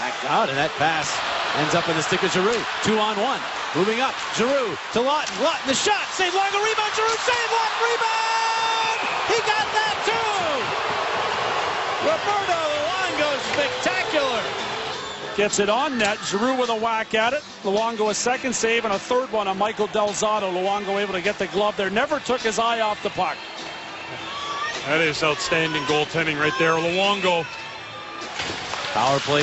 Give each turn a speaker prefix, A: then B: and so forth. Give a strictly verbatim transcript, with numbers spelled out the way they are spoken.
A: Back out, and that pass ends up in the stick of Giroux. Two on one. Moving up. Giroux to Lawton. Lawton, the shot. Save Luongo. Rebound. Giroux. Save Lawton. Rebound. He got that too. Roberto Luongo, spectacular.
B: Gets it on net. Giroux with a whack at it. Luongo a second save and a third one on Michael Delzato. Luongo able to get the glove there. Never took his eye off the puck.
C: That is outstanding goaltending right there. Luongo.
A: Power play.